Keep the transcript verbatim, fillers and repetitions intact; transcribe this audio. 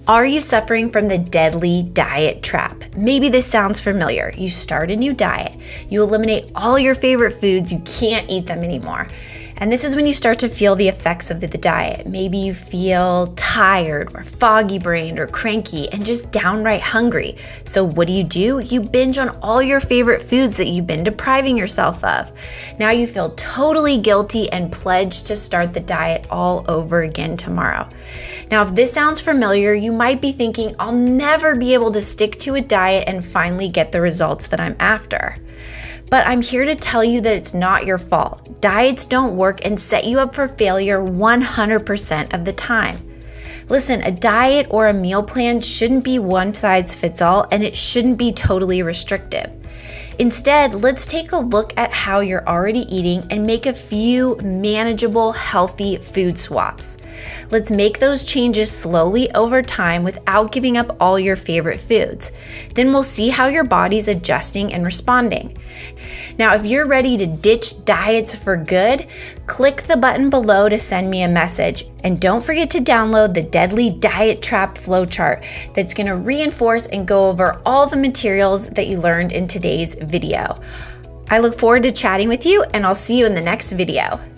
Are you suffering from the deadly diet trap? Maybe this sounds familiar. You start a new diet, you eliminate all your favorite foods, you can't eat them anymore. And this is when you start to feel the effects of the, the diet. Maybe you feel tired or foggy brained or cranky and just downright hungry. So what do you do? You binge on all your favorite foods that you've been depriving yourself of. Now you feel totally guilty and pledge to start the diet all over again tomorrow. Now, if this sounds familiar, you might be thinking, I'll never be able to stick to a diet and finally get the results that I'm after. But I'm here to tell you that it's not your fault. Diets don't work and set you up for failure one hundred percent of the time. Listen, a diet or a meal plan shouldn't be one size fits all, and it shouldn't be totally restrictive. Instead, let's take a look at how you're already eating and make a few manageable, healthy food swaps. Let's make those changes slowly over time without giving up all your favorite foods. Then we'll see how your body's adjusting and responding. Now, if you're ready to ditch diets for good, click the button below to send me a message. And don't forget to download the Deadly Diet Trap flowchart that's going to reinforce and go over all the materials that you learned in today's video. I look forward to chatting with you, and I'll see you in the next video.